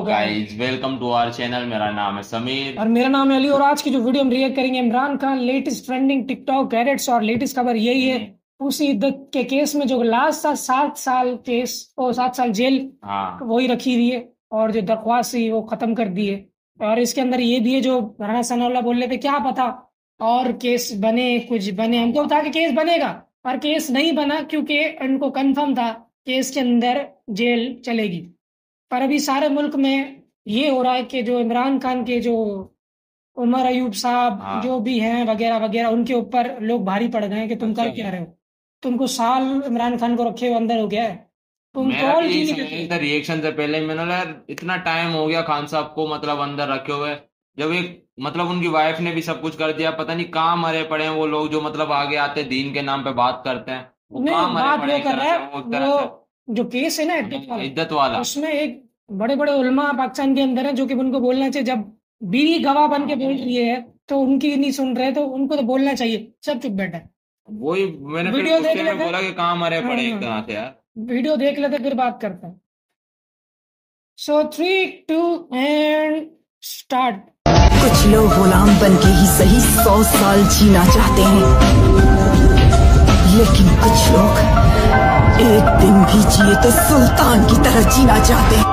Guys, welcome to our channel. मेरा नाम है समीर और मेरा नाम है अली। और आज की जो वीडियो हम रिएक्ट करेंगे, Imran Khan latest trending TikTok edits. और लेटेस्ट खबर यही है, उसी के केस में जो लास्ट था 7 साल केस और 7 साल जेल, वही रखी हुई है। और जो दरख्वास्त थी वो खत्म कर दी है। और इसके अंदर ये भी है जो राणा सनाउल्लाह बोल रहे थे क्या पता और केस बने, कुछ बने। हमको था कि केस बनेगा, पर केस नहीं बना क्योंकि उनको कंफर्म था केस के अंदर जेल चलेगी। पर अभी सारे मुल्क में ये हो रहा है कि जो इमरान खान के जो उमर अयूब साहब जो भी हैं वगैरह वगैरह, उनके ऊपर लोग भारी पड़ गए हैं कि तुम कर क्या रहे हो। तुमको साल इमरान खान को रखे हुए अंदर हो गया है, तुम कॉल क्यों नहीं करते। रिएक्शन से पहले मैंने बोला यार इतना टाइम हो गया खान साहब को मतलब अंदर रखे हुए, जब एक मतलब उनकी वाइफ ने भी सब कुछ कर दिया, पता नहीं कहाँ मरे पड़े हैं वो लोग जो मतलब आगे आते दीन के नाम पे बात करते हैं। वो कहाँ मरे पड़े कर रहे हैं वो जो केस है ना इद्दत वाला, उसमें एक बड़े बड़े उलमा पाकिस्तान के अंदर है जो कि उनको बोलना चाहिए। जब बीवी गवाह बन के बोल रही है तो उनकी नहीं सुन रहे, तो उनको तो बोलना चाहिए, सब चुप बैठा है। वही मैंने वीडियो देख लेते, बोला कि कहाँ मरे पड़े एक तरह से यार। वीडियो देख लेते फिर बात करते हैं। So 3, 2 and start. कुछ लोग गुलाम बनके ही सही 100 साल जीना चाहते हैं, लेकिन कुछ लोग एक दिन भी जिए तो सुल्तान की तरह जीना चाहते हैं।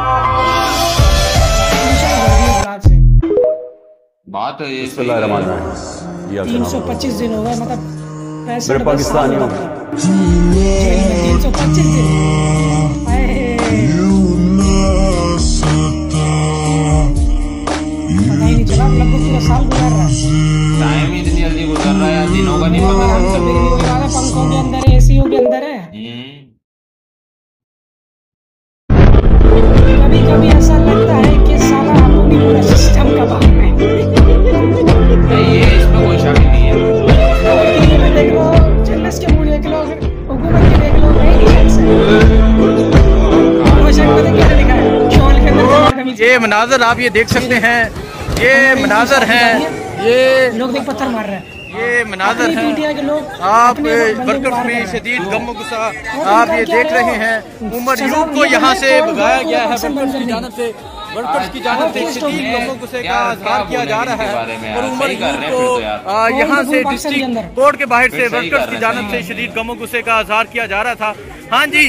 बात 325 दिन हो गए, मतलब मेरे पाकिस्तानियों 325 दिन। पता ही नहीं चला, लगभग पूरा साल गुजर रहा है। टाइम ही इतनी जल्दी गुजर रहा है, दिनों का नहीं पता। पंखों के अंदर है, एसीओ के अंदर है। कभी कभी ऐसा लगता है कि साला अपनी पूरा सिस्टम का बाप है। ये इसमें कोई शक नहीं है। देख लो, जन्नत के मुंह देख लो, हुकूमत के देख लो, ये मनाजर आप ये देख सकते हैं, ये मनाजर हैं, ये लोग देख पत्थर मार रहे हैं। ये मनाजर है, आप वर्कर्स में शदीद गम गुस्सा आप ये देख रहे हैं। उमर यूब को यहाँ से भगाया गया है वर्कर्स की जानब से, वर्कर्स की जानब से शदीद गम गुस्से का इजहार किया जा रहा है। और उमर यूब को यहाँ से डिस्ट्रिक्ट कोर्ट के बाहर से वर्कर्स की जानब से शदीद गम गुस्से का इजहार किया जा रहा था। हाँ जी,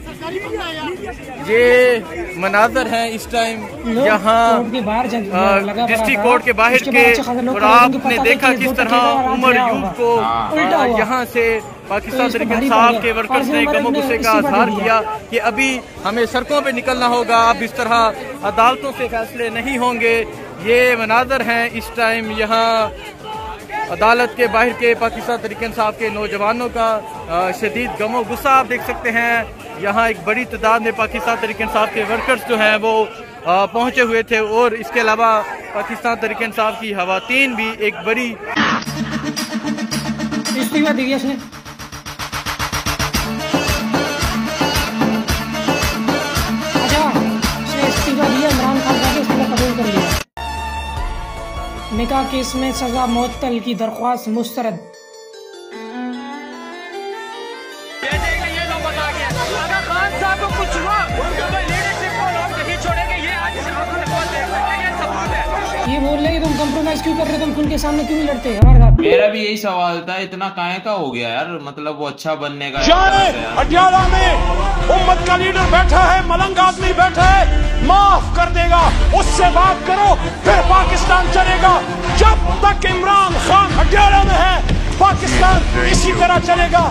ये मनाजर है इस टाइम यहाँ डिस्ट्रिक्ट कोर्ट के बाहर के। और आपने देखा किस तरह उमर यूब को यहाँ से पाकिस्तान तहरीक इंसाफ के वर्कर्स ने गम गुस्से का इजहार किया कि अभी हमें सड़कों पे निकलना होगा, अब इस तरह अदालतों से फैसले नहीं होंगे। ये मनाजर हैं इस टाइम यहाँ अदालत के बाहर के पाकिस्तान तहरीक इंसाफ के नौजवानों का शदीद गम गुस्सा आप देख सकते हैं। यहाँ एक बड़ी तादाद में पाकिस्तान तहरीक इंसाफ के वर्कर्स जो हैं वो पहुंचे हुए थे। और इसके अलावा पाकिस्तान तहरीक इंसाफ की खवातीन भी एक बड़ी इस्तीफा दी है। इमरान खान का इस्तीफा कबूल कर लिया। निकाह केस में सजा मुअत्तल की दरख्वास्त मुस्तरद। खान साहब को कुछ हुआ लीडरशिप को लोग नहीं छोड़ेंगे, ये आज ये बोल रहे तुम कंप्रोमाइज क्यों कर रहे हो, तुम उनके सामने क्यों नहीं लड़ते हमारे साथ। मेरा भी यही सवाल था, इतना काहे का हो गया यार, मतलब वो अच्छा बनने का। अटियाला में उम्मत का लीडर बैठा है, मलंग आदमी बैठा है, माफ कर देगा, उससे बात करो फिर पाकिस्तान चलेगा। जब तक इमरान खान अटियाला में है पाकिस्तान इसी तरह चलेगा।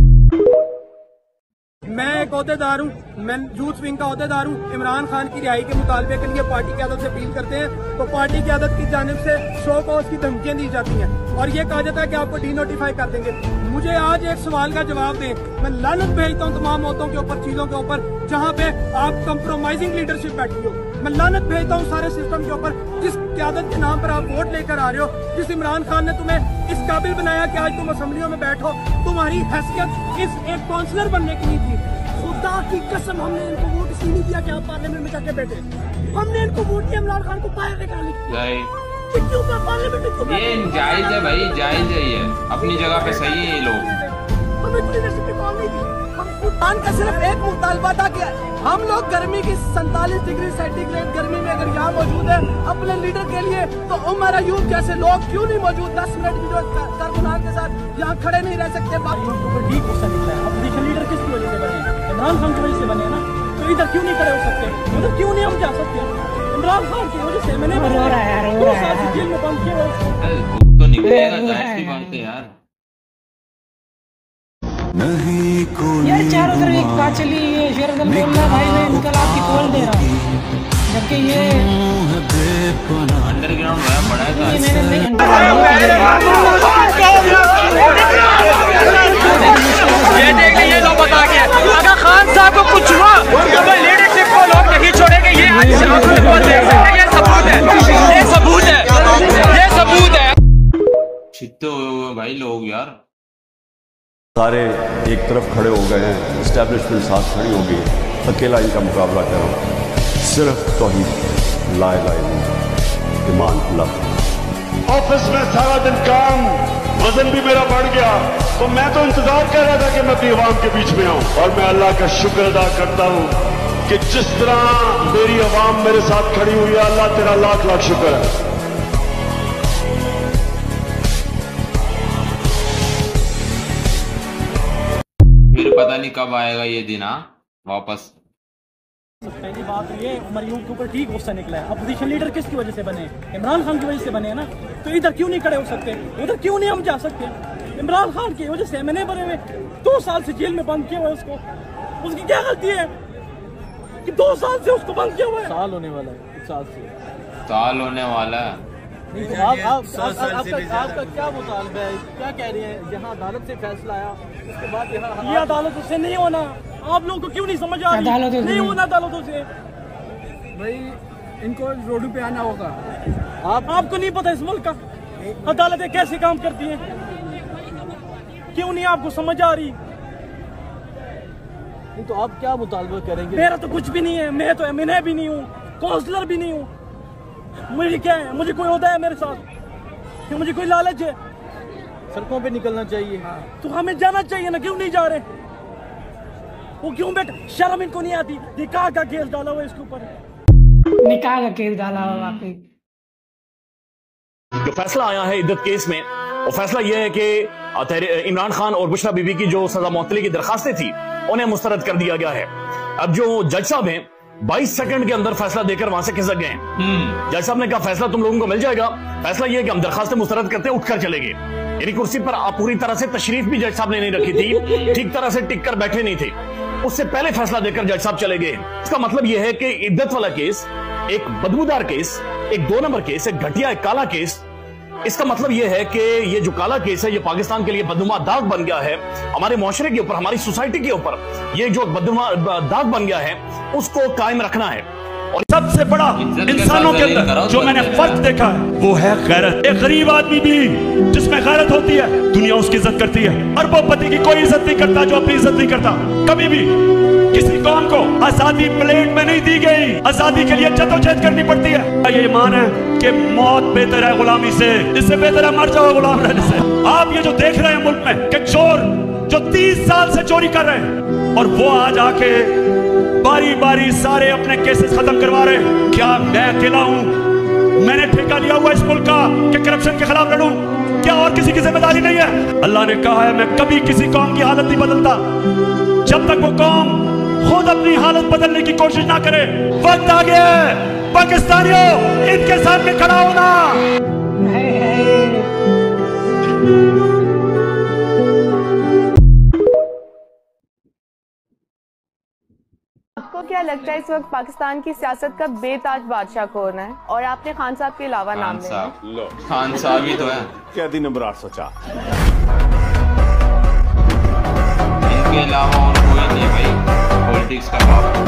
मैं एक अहदेदार हूँ, मैं यूथ विंग का अहदेदार हूँ। इमरान खान की रिहाई के मुतालबे के लिए पार्टी क़यादत से अपील करते हैं, तो पार्टी क़यादत की जानिब से शो कॉज की धमकियां दी जाती हैं और ये कहा जाता है कि आपको डीनोटिफाई कर देंगे। मुझे आज एक सवाल का जवाब दें। मैं लानत भेजता हूँ तमाम मौतों के ऊपर, चीजों के ऊपर जहाँ पे आप कंप्रोमाइजिंग लीडरशिप बैठी हो। मैं लानत भेजता हूँ सारे सिस्टम के ऊपर, जिस क़यादत के नाम पर आप वोट लेकर आ रहे हो, जिस इमरान खान ने तुम्हें इस काबिल बनाया कि आज तुम असम्बलियों में बैठो। तुम्हारी हैसियत इस एक काउंसलर बनने की नहीं थी। खुदा की कसम, हमने इनको वोट इसलिए नहीं दिया कि आप पार्लियामेंट में जाके बैठे, हमने इनको वोट दिया इमरान खान को बाहर निकालने की। क्यों पार्लियामेंट में क्यों? ये जायज है भाई, जायज है, ये अपनी जगह पे सही है। ये लोग हमें लीडरशिप की कॉल नहीं दी, हम का सिर्फ एक मुतालबा था कि हम लोग गर्मी की 47 डिग्री सेंटीग्रेड गर्मी में अगर यहाँ मौजूद है अपने लीडर के लिए, तो उमर अयूब जैसे लोग क्यों नहीं मौजूद? 10 मिनट भी जो कारकुनान के साथ यहाँ खड़े नहीं रह सकते। ठीक गुस्सा निकला है। अपोजिशन लीडर किसकी वजह से बने? इमरान खान की वजह से बने ना, तो इधर क्यों नहीं खड़े हो सकते? उधर क्यों नहीं हम जा सकते? इमरान खान की वजह से मैंने जेल में बंद किया तो निकलेगा, जाहिर सी बात है यार। यार चारों तरफ एक बात चली, ये शेरदल बोल रहा भाई मैं इनकलाब की कॉल दे रहा हूँ, जबकि ये अंडरग्राउंड बड़ा है। ये देखिए ये लोग बता गया, अगर खान साहब को कुछ हुआ तो मैं लीडरशिप को लोग नहीं छोड़ेंगे। ये ये सबूत है, ये सबूत है, ये सबूत है। छित्ते भाई लोग यार सारे एक तरफ खड़े हो गए हैं, इस्टेब्लिशमेंट साथ खड़ी हो गई, अकेला इनका मुकाबला कर रहा हूँ। सिर्फ तौहीद ला इलाहा इल्लल्लाह ईमान अल्लाह। ऑफिस में सारा दिन काम, वजन भी मेरा बढ़ गया, तो मैं तो इंतजार कर रहा था कि मैं अपनी आवाम के बीच में आऊं। और मैं अल्लाह का शुक्र अदा करता हूं कि जिस तरह मेरी आवाम मेरे साथ खड़ी हुई है, अल्लाह तेरा लाख लाख शुक्र है। फिर पता नहीं कब आएगा ये दिन वापस। पहली बात ये उमर अयूब के ऊपर ठीक गुस्सा निकला है। अपोजिशन लीडर किसकी वजह से बने? इमरान खान की वजह से बने ना, तो इधर क्यों नहीं खड़े हो सकते? उधर क्यों नहीं हम जा सकते? इमरान खान की वजह से मैंने बने हुए 2 साल से जेल में बंद किया हुआ है उसको। उसकी क्या गलती है कि 2 साल से उसको बंद किया हुआ है? साल होने वाला है, 1 साल से साल होने वाला है। आपका क्या मुतालबा है? क्या कह रहे हैं? यहाँ अदालत से फैसला आया, उसके बाद यहाँ ये अदालतों से नहीं होना। आप लोगों को क्यों नहीं समझ आ रही? नहीं होना अदालतों से भाई, इनको रोडों पे आना होगा। आपको नहीं पता इस मुल्क का अदालतें कैसे काम करती हैं? क्यों नहीं आपको समझ आ रही? नहीं तो आप क्या मुतालबा करेंगे? मेरा तो कुछ भी नहीं है, मैं तो एमएनए भी नहीं हूँ, काउंसलर भी नहीं हूँ। मुझे क्या है? मुझे कोई होता है मेरे साथ कि मुझे कोई लालच है? सड़कों पे निकलना चाहिए तो हमें जाना चाहिए ना, क्यों नहीं जा रहे? वो क्यों बेटा शर्म इनको नहीं आती? निकाह का केस डाला हुआ इसके ऊपर, निकाह का केस डाला हुआ। वाकई जो फैसला आया है इद्दत केस में, वो फैसला यह है कि इमरान खान और बुशरा बीबी की जो सजा मुअत्तली की दरखास्तें थी उन्हें मुस्तरद कर दिया गया है। अब जो जज साहब हैं 22 सेकंड के अंदर फैसला देकर वहां से खिसक गए हैं। जज साहब ने कहा फैसला तुम लोगों को मिल जाएगा, फैसला यह है कि हम दरखास्तें मुस्तरद करते हैं, उठकर चले गए। यानी कुर्सी पर पूरी तरह से तशरीफ भी जज साहब ने नहीं रखी थी, ठीक तरह से टिक कर बैठे नहीं थे, उससे पहले फैसला देकर जज साहब चले गए। इसका मतलब यह है कि इद्दत वाला केस एक बदबूदार केस, एक 2 नंबर केस, एक घटिया, एक काला केस। इसका मतलब यह है कि ये जो काला केस है ये पाकिस्तान के लिए बदनुमा दाग बन गया है, हमारे मुआशरे के ऊपर, हमारी सोसाइटी के ऊपर ये जो बदनुमा दाग बन गया है उसको कायम रखना है। और सबसे बड़ा इंसानों के अंदर जो मैंने फर्क देखा है वो है गैरत। एक गरीब आदमी भी जिसमें गैरत होती है दुनिया उसकी इज्जत करती है। अरबोपति की कोई इज्जत नहीं करता जो अपनी इज्जत नहीं करता। कभी भी किसी कौम को आजादी प्लेट में नहीं दी गई, आजादी के लिए जद्दोजहद करनी पड़ती है। ये ईमान है कि मौत बेहतर है गुलामी से, इससे बेहतर है मर जाओ गुलाम रहने से। आप ये जो देख रहे हैं मुल्क में कि चोर जो 30 साल से चोरी कर रहे हैं और वो आज आके बारी बारी सारे अपने केसेस खत्म करवा रहे हैं। क्या मैं अकेला हूं? मैंने ठेका लिया हुआ इस मुल्क का कि करप्शन के खिलाफ लड़ूं? क्या और किसी की जिम्मेदारी नहीं है? अल्लाह ने कहा है मैं कभी किसी कौम की हालत नहीं बदलता जब तक वो कौम खुद अपनी हालत बदलने की कोशिश ना करे। वक्त आ गया है पाकिस्तानियों, इनके सामने खड़ा होना। आपको क्या लगता है इस वक्त पाकिस्तान की सियासत का बेताज बादशाह कौन है? और आपने खान साहब के अलावा नाम लिया। खान साहब ही तो है। कैदी नंबर 804। इनके अलावा और कोई नहीं भाई पॉलिटिक्स का बाप।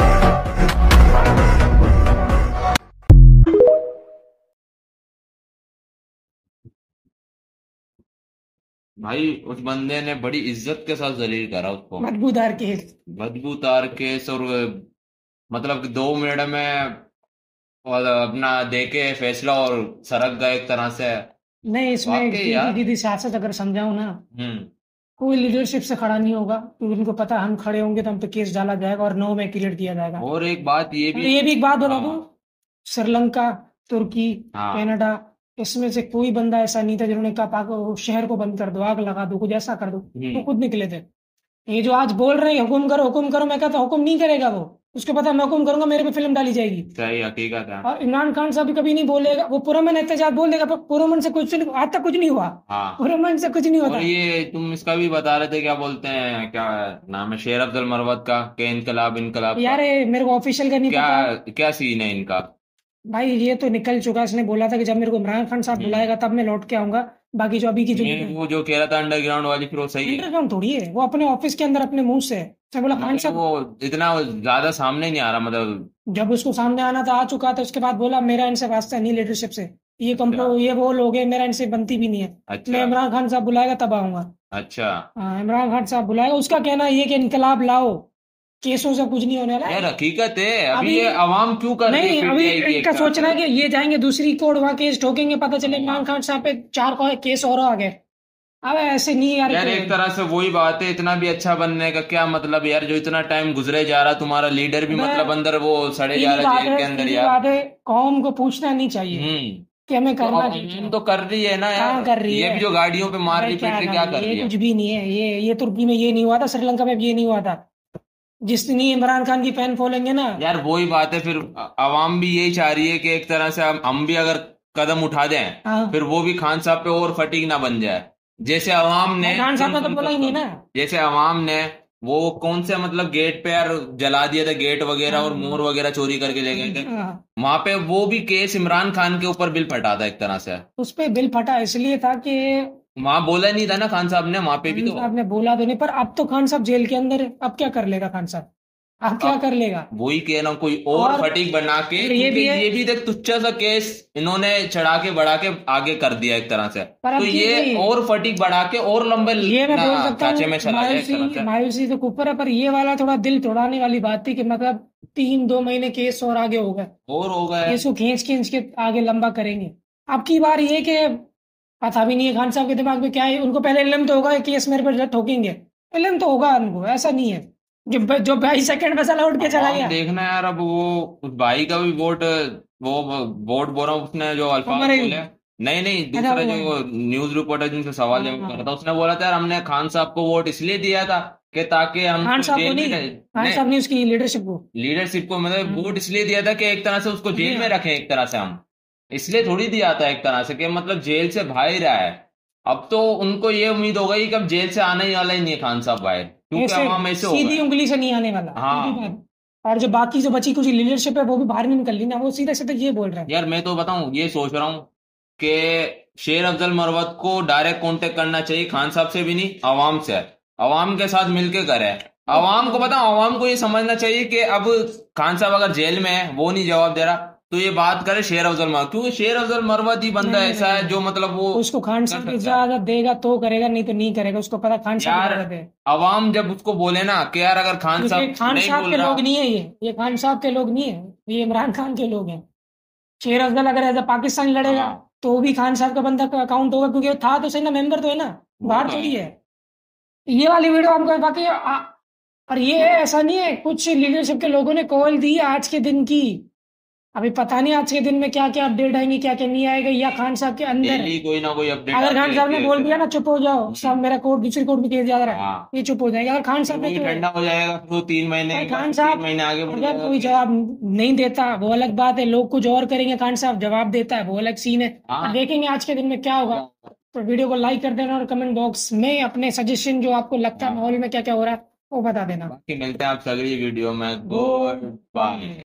भाई उस बंदे ने बड़ी इज्जत के साथ जलील करा उसको। बदबूदार केस और मतलब 2 मिनट में और अपना देके फैसला और सरक गए एक तरह से। नहीं इसमें सीधी सियासत अगर समझाऊं ना कोई लीडरशिप से खड़ा नहीं होगा, क्योंकि उनको पता हम खड़े होंगे तो हम पे केस डाला जाएगा और 9 में क्लियर किया जाएगा। और एक बात ये भी एक बात बता दूं, श्रीलंका, तुर्की, कनाडा, इसमें से कोई बंदा ऐसा नहीं था जिन्होंने कहा शहर को बंद कर दो, आग लगा दो, कुछ ऐसा कर दो, वो खुद निकले थे। ये जो आज बोल रहे हैं हुकुम करो, मैं कहता हुकुम नहीं करेगा वो, उसको पता मैं हुकुम करूंगा मेरे पे फिल्म डाली जाएगी। सही हकीकत है। और इमरान खान साहब भी कभी नहीं बोलेगा, वो पुरअमन एहतजाज बोल देगा, पर पुरअमन से कुछ आज तक कुछ नहीं हुआ। पुरअमन से कुछ नहीं होता। और ये तुम इसका भी बता रहे थे, क्या बोलते हैं, क्या नाम है शेर अफजल मरवत का, के इनकलाब यार मेरे को ऑफिशियल का नहीं पता क्या सीन है इनका। भाई ये तो निकल चुका, इसने बोला था कि जब मेरे को इमरान खान साहब बुलाएगा तब मैं लौट के आऊंगा, बाकी जो अभी की वो जो कह रहा था अंडरग्राउंड वाली, फिर वो सही है। अंडरग्राउंड थोड़ी है, वो अपने ऑफिस के अंदर अपने मुंह से बोला खान साहब, वो इतना ज्यादा सामने नहीं आ रहा, मतलब जब उसको सामने आना था आ चुका था, उसके बाद बोला मेरा इनसे वास्ता नहीं लीडरशिप से, ये वो लोग हैं, मेरा इनसे बनती भी नहीं है। अच्छा। मैं इमरान खान साहब बुलाएगा तब आऊंगा। अच्छा। हाँ, इमरान खान साहब बुलाएगा, उसका कहना ये कि इनकलाब लाओ, केसों से कुछ नहीं होने वाला। यार हकीकत है, अभी ये आवाम क्यों कर रही है? अभी इनका सोचना है कि ये जाएंगे दूसरी कोर्ट, वहाँ केस ठोकेंगे, पता चले इमरान खान साहब पे 4 केस और आ गए। अब ऐसे नहीं यार एक तरह से वही बात है, इतना भी अच्छा बनने का क्या मतलब यार, जो इतना टाइम गुजरे जा रहा, तुम्हारा लीडर भी मतलब अंदर वो सड़े जा रहा जेल के अंदर। यार कौम को पूछना नहीं चाहिए कि हमें करना चाहिए, तो कर रही है ना यार, कर रही है। ये भी जो गाड़ियों पे मार रही पीट रही, क्या कर रही है? कुछ भी नहीं है। ये तुर्की में ये नहीं हुआ था, श्रीलंका में भी ये नहीं हुआ था। जितनी इमरान खान की फैन फॉलोइंग है ना यार, वही बात है, फिर आवाम भी यही चाह रही है कि एक तरह से हम भी अगर कदम उठा दें, फिर वो भी खान साहब पे और फटीक ना बन जाए। जैसे अवाम ने, खान साहब ने तो बोला ही नहीं ना, जैसे अवाम ने वो कौन से मतलब गेट पे यार जला दिया था, गेट वगैरह और मोर वगैरह चोरी करके ले गए थे, वहां पे वो भी केस इमरान खान के ऊपर बिल फटा था एक तरह से। उस पे बिल फटा इसलिए था कि वहां बोला नहीं था ना खान साहब ने, वहां पे भी तो आपने बोला तो नहीं, पर अब तो खान साहब जेल के अंदर है, अब क्या कर लेगा खान साहब, अब क्या कर लेगा? वही कह रहा हूँ, कोई और फटीक बना के, ये भी देख तुच्चा सा केस इन्होंने चढ़ा के बढ़ा के आगे कर दिया एक तरह से, तो ये और फटीक बढ़ा के और लंबे खांचे में चला जाए। मायूसी तो ऊपर है, पर ये वाला थोड़ा दिल तोड़ाने वाली बात थी कि मतलब 3-2 महीने केस और आगे हो गए, इसको खींच के आगे लंबा करेंगे। अब की बार ये कि पता भी नहीं है खान साहब के दिमाग में क्या है, उनको पहले इल्म तो होगा केस मेरे पर ठोकेंगे, इल्म तो होगा उनको, ऐसा नहीं है जो 22 सेकंड में साला उठ के चला गया। देखना यार, अब वो उस भाई का भी वोट बोल रहा हूँ, उसने जो अल्फाज बोले, नहीं दूसरा जो न्यूज रिपोर्टर जिनसे सवाल जवाब कर रहा था, उसने बोला था यार हमने खान साहब को वोट इसलिए दिया था कि ताकि हम खान साहब ने उसकी लीडरशिप को मतलब वोट इसलिए दिया था कि एक तरह से उसको जेल में रखें, एक तरह से हम इसलिए थोड़ी दिया था एक तरह से कि मतलब जेल से बाहर रहा है। अब तो उनको ये उम्मीद हो गई कि अब जेल से आने वाला ही नहीं है खान साहब बाहर, क्योंकि सीधी उंगली से नहीं आने वाला। हाँ। और जो बाकी जो बची कुछ लीडरशिप है वो भी बाहर नहीं निकल रही ना, वो सीधे सीधे ये बोल रहे हैं। यार मैं तो बताऊं, ये सोच रहा हूँ कि शेर अफजल मरवत को डायरेक्ट कांटेक्ट करना चाहिए, खान साहब से भी नहीं, अवाम से, अवाम के साथ मिलके करे। अवाम को बताओ, अवाम को ये समझना चाहिए कि अब खान साहब अगर जेल में है, वो नहीं जवाब दे रहा, तो ये बात करे शेर अफजल मरवत, क्योंकि शेर अफजल मरवत ही बंदा ऐसा है जो मतलब वो उसको खान साहब की इजाजत देगा तो करेगा, नहीं तो नहीं करेगा, उसको पता खान साहब यार। अवाम जब उसको बोले ना कि यार अगर खान साहब के लोग नहीं है, ये खान साहब के लोग नहीं है, ये इमरान खान के लोग हैं। शेर अफजल अगर एज पाकिस्तान लड़ेगा तो भी खान साहब का बंदा अकाउंट होगा, क्योंकि था तो सही ना, मेंबर तो है ना, बाहर थोड़ी है। ये वाली वीडियो हमको बाकी, और ये ऐसा नहीं है, कुछ लीडरशिप के लोगों ने कॉल दी आज के दिन की, अभी पता नहीं आज के दिन में क्या क्या अपडेट आएंगे, क्या क्या नहीं आएगा, या खान साहब के अंदर कोई ना कोई अपडेट। अगर खान साहब ने बोल दिया ना चुप हो जाओ सब, मेरा कोर्ट दूसरी कोर्ट में केस जा रहा है, ये चुप हो जाएगा। अगर खान साहब ने ठंडा हो जाएगा तो 3 महीने, खान साहब आगे अगर कोई जवाब नहीं देता वो अलग बात है, लोग कुछ और करेंगे, खान साहब जवाब देता है वो अलग सीन है। देखेंगे आज के दिन में क्या होगा। तो वीडियो को लाइक कर देना और कमेंट बॉक्स में अपने सजेशन जो आपको लगता है माहौल में क्या क्या हो रहा है वो बता देना। मिलते हैं आपसे अगली वीडियो में, गुड बाय।